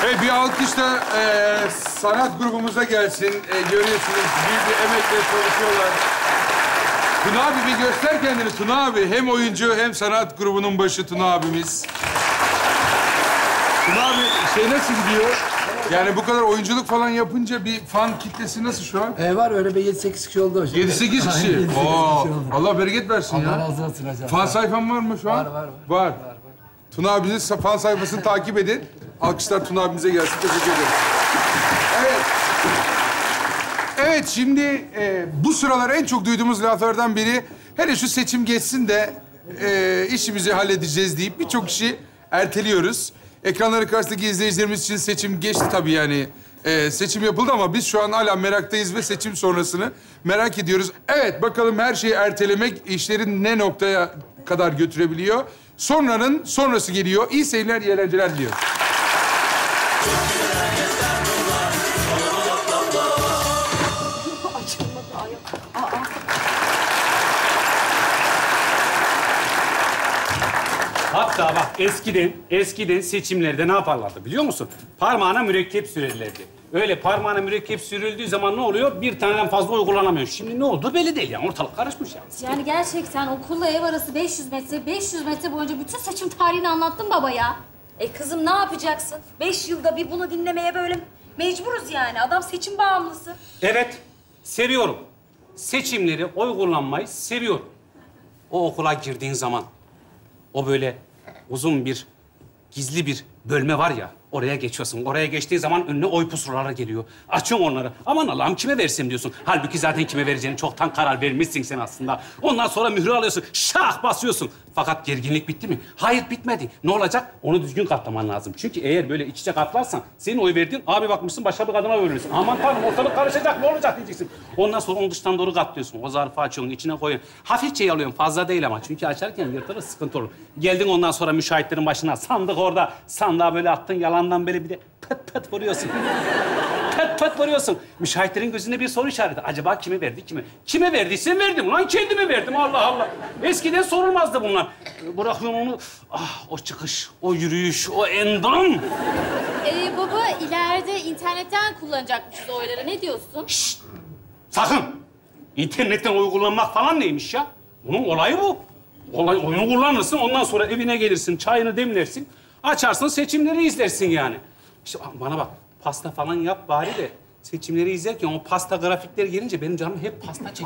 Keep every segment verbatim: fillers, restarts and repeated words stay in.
Evet, bir alkış da e, sanat grubumuza gelsin. E, görüyorsunuz, büyük bir emekle çalışıyorlar. Tuna abi bir göster kendini Tuna abi. Hem oyuncu hem sanat grubunun başı Tuna abimiz. Tuna abi şey nasıl gidiyor? Yani bu kadar oyunculuk falan yapınca bir fan kitlesi nasıl şu an? Ee, var öyle bir yedi sekiz kişi oldu hocam. Yedi sekiz kişi. yedi sekiz Oo, kişi oldu. Allah bereket versin Allah ya. razı olsun hocam. Fan sayfan var mı şu an? Var, var, var. Var. Var, var. Tuna abinin fan sayfasını takip edin. Alkışlar Tuna abimize gelsin. Teşekkür ederim. Evet. Evet, şimdi e, bu sıralar en çok duyduğumuz laflardan biri... hele şu seçim geçsin de e, işimizi halledeceğiz deyip birçok kişi erteliyoruz. Ekranları karşısındaki izleyicilerimiz için seçim geçti tabii yani. E, seçim yapıldı ama biz şu an hala meraktayız ve seçim sonrasını merak ediyoruz. Evet, bakalım her şeyi ertelemek işlerin ne noktaya kadar götürebiliyor. Sonranın sonrası geliyor. İyi seyirler, iyi eğlenceler diliyorum. Hatta bak eskiden, eskiden seçimlerde ne yaparlardı biliyor musun? Parmağına mürekkep sürerlerdi. Öyle parmağına mürekkep sürüldüğü zaman ne oluyor? Bir taneden fazla uygulanamıyor. Şimdi ne oldu belli değil yani. Ortalık karışmış yani. Yani gerçekten okulla ev arası beş yüz metre, beş yüz metre boyunca bütün seçim tarihini anlattın baba ya. E kızım ne yapacaksın? Beş yılda bir bunu dinlemeye böyle mecburuz yani. Adam seçim bağımlısı. Evet, seviyorum. Seçimleri, oy kullanmayı seviyorum. O okula girdiğin zaman o böyle uzun bir, gizli bir bölme var ya, oraya geçiyorsun. Oraya geçtiği zaman önüne oy pusulaları geliyor. Açıyorsun onları. Aman Allah'ım kime versem diyorsun. Halbuki zaten kime vereceğini çoktan karar vermişsin sen aslında. Ondan sonra mührü alıyorsun, şah basıyorsun. Fakat gerginlik bitti mi? Hayır, bitmedi. Ne olacak? Onu düzgün katlaman lazım. Çünkü eğer böyle iç içe katlarsan, senin oy verdiğin abi bakmışsın başka bir kadına verirsin. Aman tanrım ortalık karışacak, ne olacak diyeceksin. Ondan sonra onu dıştan doğru katlıyorsun. O zarfı açıyorsun, içine koyuyorsun. Hafifçe yalıyorsun, fazla değil ama. Çünkü açarken yırtılır, sıkıntı olur. Geldin ondan sonra müşahitlerin başına, sandık orada. Sandığa böyle attın, yalandan böyle bir de pıt pıt vuruyorsun. Pıt pıt vuruyorsun. Müşahitlerin gözünde bir soru işareti. Acaba kime verdi, kime? Kime verdiyse verdim. Ulan kendime verdim, Allah Allah. Eskiden sorulmazdı bunlar. Bırakın onu. Ah, o çıkış, o yürüyüş, o endam. Ee, baba ileride internetten kullanacakmışız oyları. Ne diyorsun? Şşt! Sakın! İnternetten oy kullanmak falan neymiş ya? Bunun olayı bu. Olay, oyunu kullanırsın, ondan sonra evine gelirsin, çayını demlersin. Açarsın, seçimleri izlersin yani. İşte bana bak, pasta falan yap bari de seçimleri izlerken o pasta grafikleri gelince benim canım hep pasta çekiyor.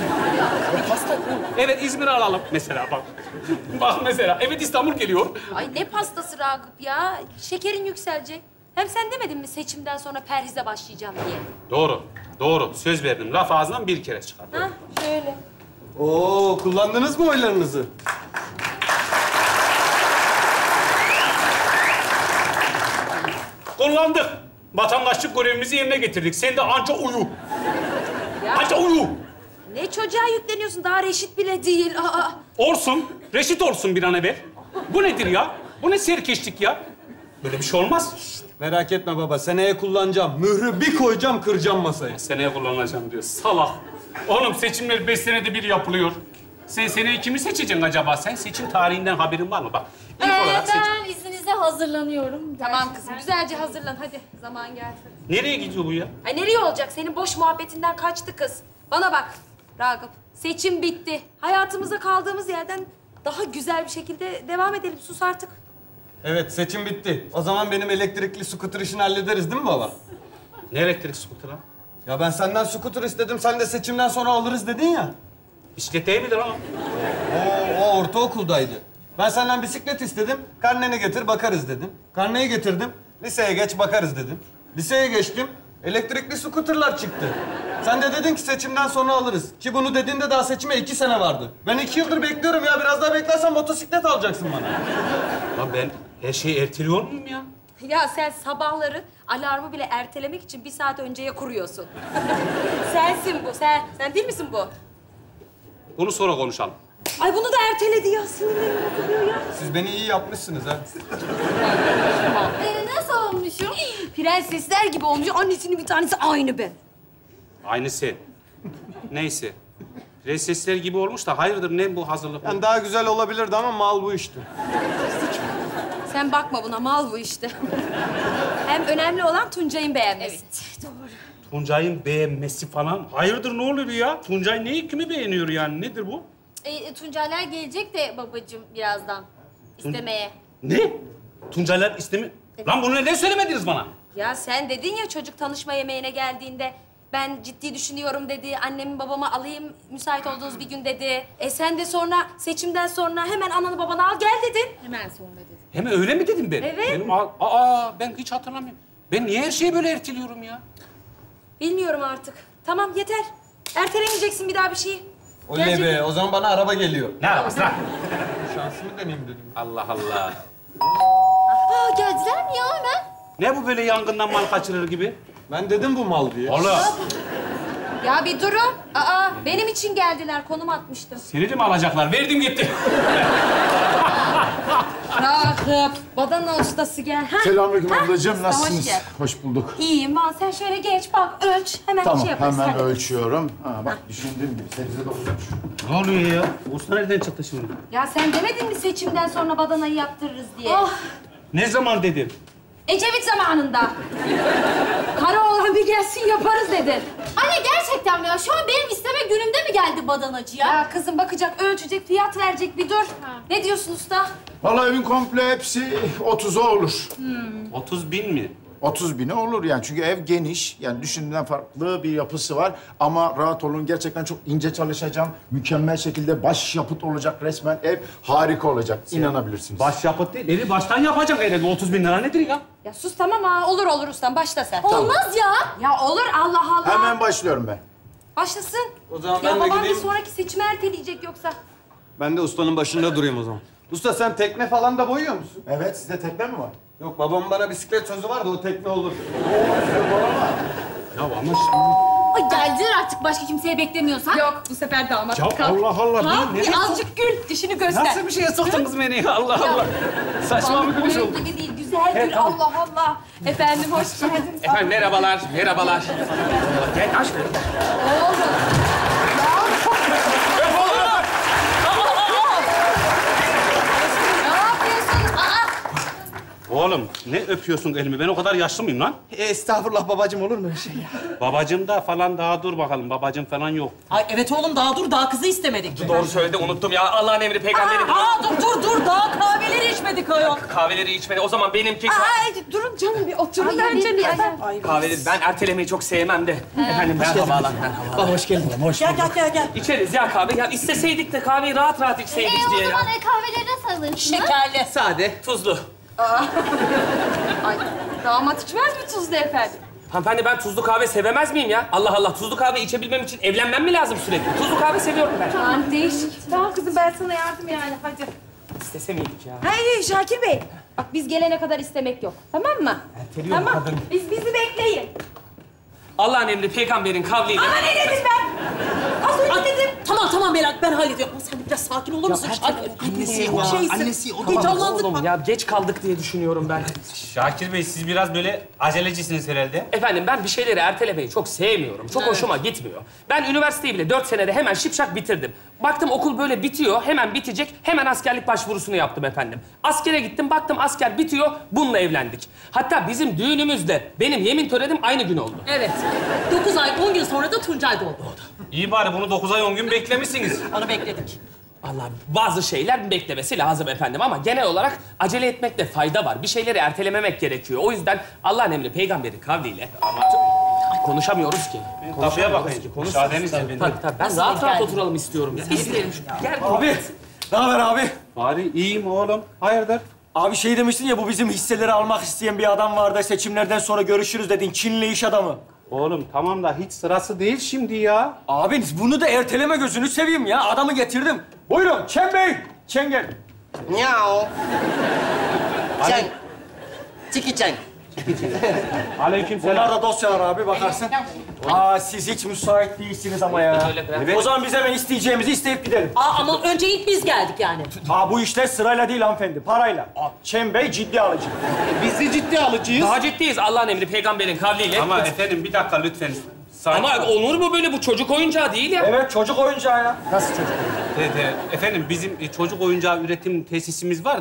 O pasta... Evet, İzmir'i alalım mesela bak. Bak mesela, evet İstanbul geliyor. Ay ne pastası Ragıp ya? Şekerin yükselecek. Hem sen demedin mi seçimden sonra perhize başlayacağım diye? Doğru, doğru. Söz verdim. Laf ağzından bir kere çıkar. Ha, şöyle. Oo, kullandınız mı oylarınızı? Kullandık. Vatandaşlık görevimizi yerine getirdik. Sen de anca uyu. Ya. Anca uyu. Ne çocuğa yükleniyorsun? Daha reşit bile değil. Aa. Olsun. Reşit olsun bir an evvel. Bu nedir ya? Bu ne serkeşlik ya? Böyle bir şey olmaz. Merak etme baba, seneye kullanacağım. Mührü bir koyacağım, kıracağım masayı. Seneye kullanacağım diyor. Salak. Oğlum seçimler beş senede bir yapılıyor. Sen seneye kimi seçeceksin acaba? Sen seçim tarihinden haberin var mı? Bak, ilk Ee, olarak seç... ben izninizle hazırlanıyorum. Tamam kızım, güzelce hazırlan. Hadi, zaman geldi. Nereye gidiyor bu ya? Ay nereye olacak? Senin boş muhabbetinden kaçtı kız. Bana bak Ragıp, seçim bitti. Hayatımıza kaldığımız yerden daha güzel bir şekilde devam edelim. Sus artık. Evet, seçim bitti. O zaman benim elektrikli scooter işini hallederiz değil mi baba? Ne elektrik skuter lan? Ya ben senden scooter istedim, sen de seçimden sonra alırız dedin ya. Bisiklet değil midir ama? O, o ortaokuldaydı. Ben senden bisiklet istedim, karneni getir bakarız dedim. Karneyi getirdim, liseye geç bakarız dedim. Liseye geçtim, elektrikli scooterlar çıktı. Sen de dedin ki seçimden sonra alırız. Ki bunu dediğinde daha seçime iki sene vardı. Ben iki yıldır bekliyorum ya, biraz daha beklersen motosiklet alacaksın bana. Lan ben her şeyi erteliyor muyum ya? Ya sen sabahları alarmı bile ertelemek için bir saat önceye kuruyorsun. Sensin bu, sen. Sen değil misin bu? Bunu sonra konuşalım. Ay bunu da erteledi ya, sinirlerim bozuluyor ya. Siz beni iyi yapmışsınız ha. Ee, nasıl olmuşum? Prensesler gibi olmuş, annesinin bir tanesi aynı ben. Aynısı. Neyse. Prensesler gibi olmuş da hayırdır ne bu hazırlık? Yani daha güzel olabilirdi ama mal bu işte. Sen bakma buna, mal bu işte. Hem önemli olan Tuncay'ın beğenmesi. Tuncay'ın beğenmesi falan. Hayırdır ne oluyor ya? Tuncay neyi kimi beğeniyor yani? Nedir bu? E, Tuncaylar gelecek de babacığım birazdan istemeye. Ne? Tuncaylar istemi... Lan bunu neden söylemediniz bana? Ya sen dedin ya çocuk tanışma yemeğine geldiğinde ben ciddi düşünüyorum dedi. Annemi babamı alayım müsait olduğunuz bir gün dedi. E sen de sonra seçimden sonra hemen ananı babanı al gel dedin. Hemen sonra dedim. Hemen öyle mi dedim ben? Evet. Benim, aa ben hiç hatırlamıyorum. Ben niye her şeyi böyle erteliyorum ya? Bilmiyorum artık. Tamam yeter. Ertelemeyeceksin bir daha bir şeyi. Oley Gelecek- be, o zaman bana araba geliyor. Ne arabası lan? Şansımı deneyeyim dedim. Allah Allah. Aa geldiler mi ya hemen? Ne bu böyle yangından mal kaçırır gibi? Ben dedim bu mal diye. Oğlum. Ya bir durun. Aa benim için geldiler. Konum atmıştım. Seni de mi alacaklar? Verdim gitti. Ragıp, badana ustası gel. Ha? Selamünaleyküm Ha? ablacığım. Hoş Nasılsınız? geldin. Hoş bulduk. İyiyim ben. Sen şöyle geç bak ölç. Hemen Tamam, şey yaparız. hemen hadi. ölçüyorum. Ha, bak düşündüğüm gibi sebze dokuzmuş. Ne oluyor ya? Usta nereden çıktı şimdi? Ya sen demedin mi seçimden sonra badanayı yaptırırız diye? Oh. Ne zaman dedim? Ecevit zamanında. Karaoğlan bir gelsin yaparız dedin. Anne gerçekten mi ya? Şu an benim isteme günümde mi geldi badanacı ya? Ya kızım bakacak, ölçecek, fiyat verecek bir dur. Ne diyorsun usta? Vallahi evin komple hepsi otuza olur. otuz bin mi? otuz bine olur yani. Çünkü ev geniş. Yani düşündüğümden farklı bir yapısı var. Ama rahat olun. Gerçekten çok ince çalışacağım. Mükemmel şekilde baş yapıt olacak resmen. Ev harika olacak. İnanabilirsiniz. Baş yapıt değil. Evi baştan yapacak herhalde. otuz bin lira nedir ya? Ya sus tamam ha. Olur olur ustam. Başla sen. Olmaz ya. Ya olur Allah Allah. Hemen başlıyorum ben. Başlasın. O zaman ya ben de babam gideyim. bir sonraki seçimi erteleyecek yoksa. Ben de ustanın başında durayım o zaman. Usta sen tekne falan da boyuyor musun? Evet, sizde tekne mi var? Yok, babamın bana bisiklet sözü vardı, o tekne olur. Ya ama şimdi... Ay geldiler artık başka kimseye beklemiyorsan. Yok bu sefer damat. Ya Allah Allah. Kalk Ne, bir azıcık gül. Dişini göster. Nasıl bir şeye soktunuz beni ya? Allah Allah. Saçma bir gülüş Onun oldu. gibi değil. Güzel gül. Allah Allah. Efendim hoş geldiniz. Efendim merhabalar, merhabalar. Gel aç. Oğlum. Ne yapıyorsun? Aa! Oğlum ne öpüyorsun elimi? Ben o kadar yaşlı mıyım lan? Estağfurullah babacığım, olur mu öyle şey ya? Babacım da falan daha dur bakalım. Babacım falan yok. Ay evet oğlum daha dur daha kızı istemedik. Doğru söyledi, unuttum ya. Allah'ın emri peygamberin. Aa dur dur dur daha kahveleri içmedik ayol. Kahveleri içmedi. O zaman benimki... Ay durun canım bir oturun bence lütfen. Kahveleri ben ertelemeyi çok sevmem de. Efendim merhabalar. Merhaba. Baba hoş geldin. Hoş Gel gel gel gel. İçeriz ya kahve. Ya isteseydik de kahveyi rahat rahat içseydik Ee, o diye zaman ya. e, kahveleri nasıl alırsın? Şekerli. Sade, tuzlu. Ay damat içmez mi tuzlu efendim? Hanımefendi ben tuzlu kahve sevemez miyim ya? Allah Allah, tuzlu kahve içebilmem için evlenmem mi lazım sürekli? Tuzlu kahve seviyorum ben. Tamam değişik. Tamam kızım ben sana yardım yani hadi. İstese miydik ya? Hayır Şakir Bey. Bak biz gelene kadar istemek yok. Tamam mı? Erteliyor bu Tamam. kadın. Biz bizi bekleyin. Allah'ın emri peygamberin kavliyle. Ama ne dedim ben? Az önce dedim. Tamam tamam Melat ben hallediyorum. Ama sen de biraz sakin olur musun? Şakir? Annesi o, Şeysin. annesi o. Heyecanlandık Oğlum bak. ya geç kaldık diye düşünüyorum ben. Şakir Bey siz biraz böyle acelecisiniz herhalde. Efendim ben bir şeyleri ertelemeyi çok sevmiyorum. Çok hoşuma gitmiyor. Ben üniversiteyi bile dört senede hemen şipşak bitirdim. Baktım okul böyle bitiyor, hemen bitecek. Hemen askerlik başvurusunu yaptım efendim. Askere gittim, baktım asker bitiyor, bununla evlendik. Hatta bizim düğünümüzde benim yemin törenim aynı gün oldu. Evet. Dokuz ay on gün sonra da Tuncay doğdu. İyi bari bunu dokuz ay on gün beklemişsiniz. Onu bekledik. Vallahi bazı şeyler beklemesi lazım efendim ama genel olarak acele etmekte fayda var. Bir şeyleri ertelememek gerekiyor. O yüzden Allah'ın emri peygamberin kavliyle... Ama... Ay, konuşamıyoruz ki. Kapıya bakayım. Müsaadenizle beni. Tabii tabii. Ben Nasıl rahat rahat geldin? oturalım istiyorum. Ya. İsteyelim şu. Gel. Abi, ne haber abi? Bari iyiyim oğlum. Hayırdır? Abi şey demiştin ya, bu bizim hisseleri almak isteyen bir adam vardı. Seçimlerden sonra görüşürüz dedin. Çinli iş adamı. Oğlum tamam da hiç sırası değil şimdi ya. Abi bunu da erteleme, gözünü seveyim ya. Adamı getirdim. Buyurun Çen Bey. Çen gel. Miau. Çen. Çiki çen. Aleykümselam. Bunlar da dosyalar abi, bakarsın. Aa siz hiç müsait değilsiniz ama ya. Evet. O zaman biz hemen isteyeceğimizi isteyip gidelim. Aa ama önce ilk biz geldik yani. Aa bu işler sırayla değil hanımefendi, parayla. Çen Bey ciddi alıcı. Biz de ciddi alıcıyız. Daha ciddiyiz Allah'ın emri peygamberin kavliyle. Ama efendim bir dakika lütfen. Sakin Ama ol. olur mu böyle, bu çocuk oyuncağı değil ya. Evet, çocuk oyuncağı ya. Evet, evet. Efendim bizim e, çocuk oyuncağı üretim tesisimiz var da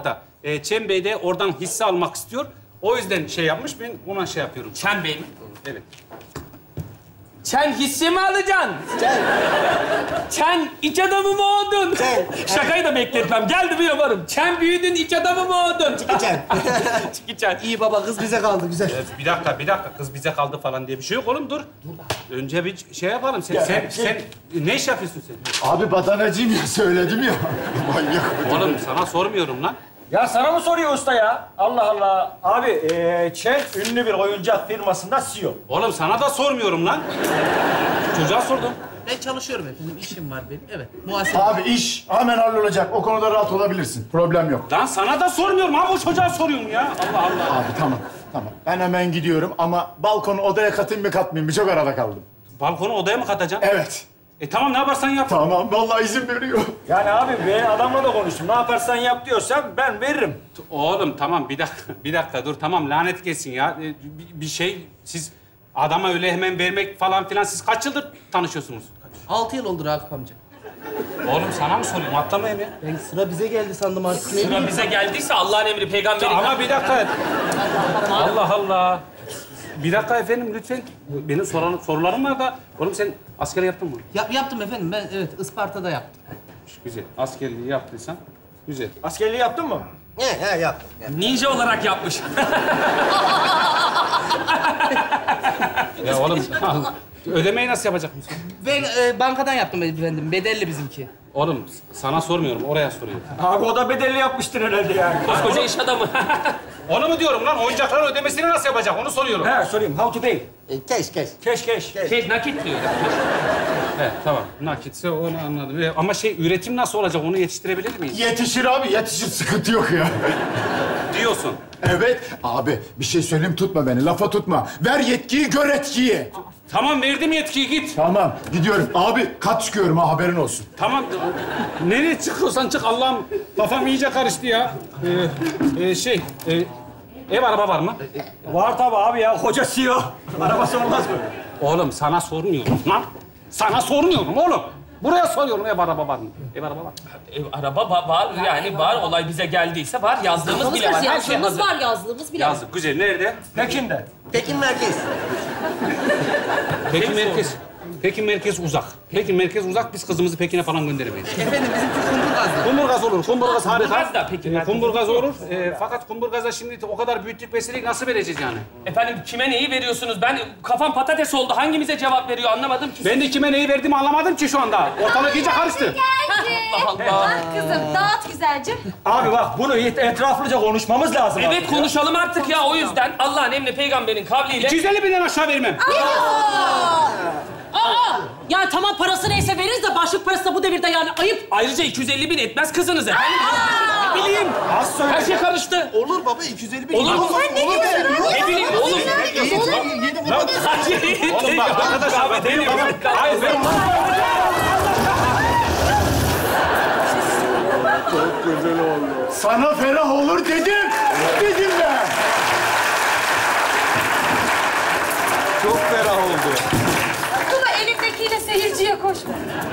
E, Çem Bey de oradan hisse almak istiyor. O yüzden şey yapmış, ben ona şey yapıyorum. Çen Bey mi? Evet. Çen hisse mi alacaksın? Çen. Çen iç adamı mı oldun? Çen. Şakayı da bekletmem. Geldi mi yaparım. Çen büyüdün, iç adamı mı oldun? Çen. Çiki Çen. İyi baba, kız bize kaldı. Güzel. Evet, bir dakika, bir dakika. Kız bize kaldı falan diye bir şey yok oğlum, dur. Önce bir şey yapalım. Sen, sen, sen ne iş yapıyorsun sen? Abi badanacıyım ya, söyledim ya. Manyak. Oğlum sana sormuyorum lan. Ya sana mı soruyor usta ya? Allah Allah. Abi ee, Çen ünlü bir oyuncak firmasında C E O. Oğlum sana da sormuyorum lan. Çocuğa sordum. Ben çalışıyorum efendim. İşim var benim. Evet. Muhasebe. Abi iş hemen hallolacak. O konuda rahat olabilirsin. Problem yok. Lan sana da sormuyorum ha, bu çocuğa soruyorum ya. Allah Allah. Abi tamam, tamam. Ben hemen gidiyorum ama balkonu odaya katayım mı katmayayım mı? Çok arada kaldım. Balkonu odaya mı katacaksın? Evet. E tamam, ne yaparsan yap. Tamam, vallahi izin veriyor. Yani abi ben adamla da konuştum. Ne yaparsan yap diyorsan ben veririm. Oğlum tamam, bir dakika, bir dakika dur. Tamam, lanet gelsin ya. E, bir, bir şey, siz adama öyle hemen vermek falan filan, siz kaç yıldır tanışıyorsunuz? Altı yıl oldu Ragıp amca. Oğlum sana mı soruyorum? Atlamayayım ya. Ben sıra bize geldi sandım artık. Ne Sıra bileyim. bize geldiyse Allah'ın emri peygamberin... Ama bir dakika. Allah Allah. Bir dakika efendim lütfen. Benim soran, sorularım var da. Oğlum sen asker yaptın mı? Yap, yaptım efendim. Ben evet Isparta'da yaptım. Güzel. Askerliği yaptıysan güzel. Askerliği yaptın mı? He he yaptım. Ninja olarak yapmış. Ya oğlum ödemeyi nasıl yapacak mısın? Ben e, bankadan yaptım efendim. Bedelli bizimki. Oğlum sana sormuyorum, oraya soruyorum. Abi o da bedelli yapmıştır herhalde yani. Koskoca iş adamı. Onu mu diyorum lan? Oyuncakların ödemesini nasıl yapacak? Onu soruyorum. He sorayım. How to pay? E, keş keş. Keş keş. Şey, nakit diyor. He, tamam. Nakitse onu anladım. E, Ama şey, üretim nasıl olacak? Onu yetiştirebilir miyiz? Yetişir abi, yetişir. Sıkıntı yok ya. Diyorsun. Evet. Abi bir şey söyleyeyim, tutma beni. Lafa tutma. Ver yetkiyi, gör etkiyi. Tamam, verdim yetkiyi, git. Tamam, gidiyorum. Abi kat çıkıyorum ha, haberin olsun. Tamam. Nereye çıkıyorsan çık. Allah'ım, kafam iyice karıştı ya. Ee, e, şey, e, ev araba var mı? Var tabii abi ya. Koca C E O. Arabası olmaz mı? Oğlum sana sormuyorum lan. Sana sormuyorum oğlum. Buraya soruyorum, ev araba var mı? Ev araba var mı? Ev, araba va- var yani var. Olay bize geldiyse var. Yazdığımız bile var. Her şey Yazdığımız hazır. var, yazdığımız bile var. Yazdık. Güzel. Nerede? Pekin'de. Pekin merkez. Pekin merkez. Pekin merkez uzak. Pekin merkez uzak. Biz kızımızı Pekin'e falan gönderemeyiz. Efendim bizimki kumburgazlı. Kumburgaz olur. Kumburgaz harika. Kumburgaz da Pekin Ee, merkez. Kumburgaz olur. Ee, fakat kumburgaza şimdi o kadar büyüttük besledik, nasıl vereceğiz yani? Efendim kime neyi veriyorsunuz? Ben kafam patates oldu. Hangimize cevap veriyor anlamadım ki. Ben de kime neyi verdiğimi anlamadım ki şu anda. Ortalık iyice karıştı. Geldi. Allah Allah. Ah kızım, dağıt güzelcim. Abi bak bunu et- etraflıca konuşmamız lazım. Evet artık ya. konuşalım artık ya. O yüzden Allah'ın emri peygamberin kavliyle... iki yüz elli binden aşağı vermem. Aa! Ya tamam parası neyse veririz de başlık parası da bu devirde yani ayıp. Ayrıca iki yüz elli bin etmez kızınız efendim. Ne bileyim. Az söyle. Her şey karıştı. Olur baba iki yüz elli bin. Olur mu? Sen ne diyorsun lan? Ne bileyim oğlum. Oğlum bak arkadaşlar, bak benim babam... Hayır benim... Sana ferah olur dedim. Dedim ben. Çok ferah oldu. Tuna elindekiyle seyirciye koşma.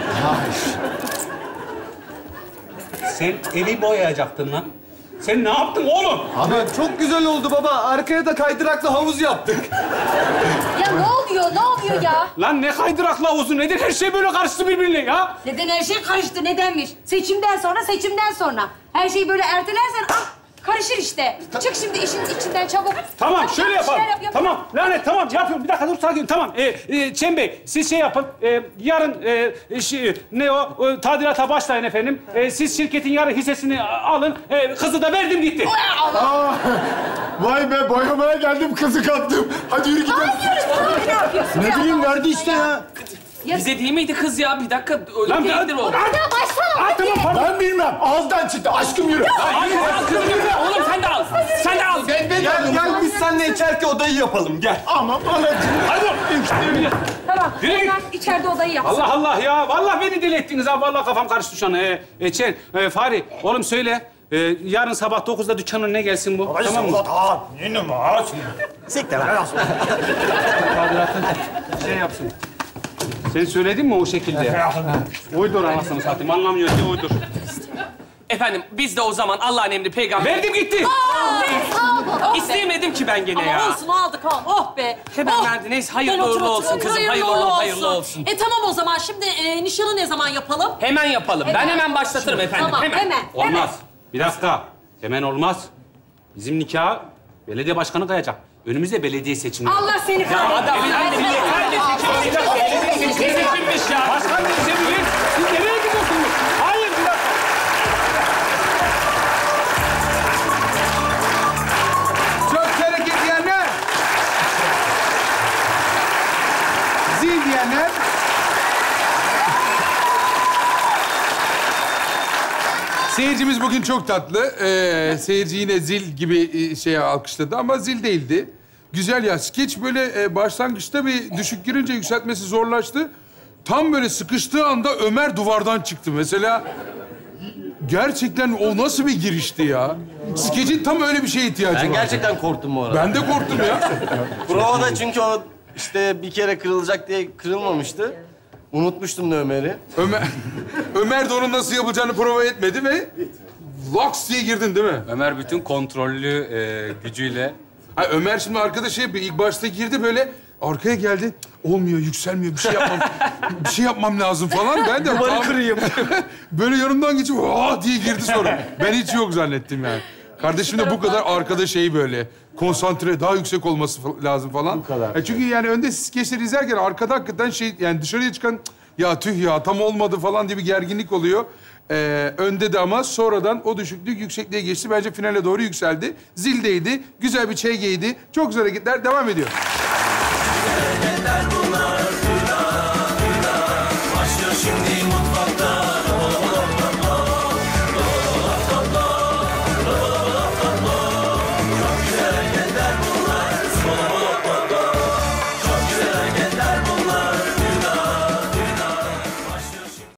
Sen evi boyayacaktın lan. Sen ne yaptın oğlum? Abi çok güzel oldu baba. Arkaya da kaydıraklı havuz yaptık. Ya ne oluyor, ne oluyor ya? Lan ne kaydıraklı havuzu, nedir her şey böyle karıştı birbirine ya? Neden her şey karıştı, nedenmiş? Seçimden sonra, seçimden sonra. Her şeyi böyle ertelersen ah karışır işte. Çık şimdi işin içinden çabuk. Tamam, Hadi şöyle yap, bir yapalım. şeyler yap, yap. Tamam, lanet tamam yapıyorum. Bir dakika dur, sakin. Tamam, ee, e, Çem Bey, siz şey yapın. E, yarın e, şey, ne o, o tadilata başlayın efendim. E, siz şirketin yarın hissesini alın. E, kızı da verdim gitti. Aa, vay be, boyamaya geldim, kızı kaptım. Hadi yürü gidelim. Hayır, ne yapıyorsun? Ne bileyim, verdi işte ya. Bize değil miydi kız ya? Bir dakika öyle Lan değildir o. Lan, Ya başsana. Aa, tamam, pardon. Ben bilmem. Ağızdan çıktı. Aşkım yürü. Hayır, al kızını. Oğlum sen de al. Sen de al. Gel gel biz seninle içerki odayı yapalım gel. Ama bana... Hadi dur. Tamam. Yürü git. Hemen içeride odayı yap. Allah Allah ya. Vallahi beni deli ettiniz ha. Vallahi kafam karıştı şu an. Ee, e, Çen, e, Fahri, oğlum söyle. E, yarın sabah dokuzda dükkanın ne gelsin bu? Tamam mı? Yine mi ağaç? Siktir lan. Tadilatın şey yapsın. Sen söyledin mi o şekilde? Uydur anasını satayım. Anlamıyor ki uydur. Efendim biz de o zaman Allah'ın emri peygamber... Verdim gitti. İsteyemedim ki ben gene Ama ya. olsun aldık al. Oh be. Hemen oh. verdi. Neyse, hayırlı Ben otur, uğurlu otur, olsun otur, kızım. Hayırlı uğurlu, hayırlı olsun. E tamam o zaman şimdi e, nişanı ne zaman yapalım? Hemen yapalım. Ben hemen başlatırım efendim. Tamam, hemen. hemen. Olmaz. Bir dakika. Hemen olmaz. Bizim nikahı belediye başkanı kayacak. Önümüzde belediye seçimleri. Allah seni kahretsin. Adam efendim yeter de seçim. Belediye seçimi seçilmiş ya. Başkan seçebilir. Siz nereye gidiyorsunuz? Hayır, bir dakika. Çok hareket diyenler. Zil diyenler. Seyircimiz bugün çok tatlı. Ee, seyirci yine zil gibi e, şey alkışladı ama zil değildi. Güzel ya. Skeç böyle e, başlangıçta bir düşük girince yükseltmesi zorlaştı. Tam böyle sıkıştığı anda Ömer duvardan çıktı. Mesela gerçekten o nasıl bir girişti ya? Skeçin tam öyle bir şeye ihtiyacı var. Ben gerçekten korktum bu arada. Ben de korktum ya. Provada çünkü o işte bir kere kırılacak diye kırılmamıştı. Unutmuştum da Ömer'i. Ömer, Ömer de onun nasıl yapılacağını prova etmedi ve laks diye girdin değil mi? Ömer bütün kontrollü e, gücüyle... Ha, Ömer şimdi arkada şey yapıyor. İlk başta girdi böyle arkaya geldi. Olmuyor, yükselmiyor. Bir şey yapmam, bir şey yapmam lazım falan. Ben de duvarı kırayım. Böyle yanımdan geçip aa diye girdi sonra. Ben hiç yok zannettim yani. Kardeşim de bu kadar arkada şey böyle konsantre, daha yüksek olması fa- lazım falan. Bu kadar. E çünkü yani önde skeçleri izlerken arkada hakikaten şey yani dışarıya çıkan "Cık, ya tüh ya tam olmadı falan diye bir gerginlik oluyor. Ee, önde de ama sonradan o düşüklük yüksekliğe geçti. Bence finale doğru yükseldi. Zildeydi. Güzel bir çeygeydi. Çok güzel hareketler devam ediyor. Başlıyor şimdi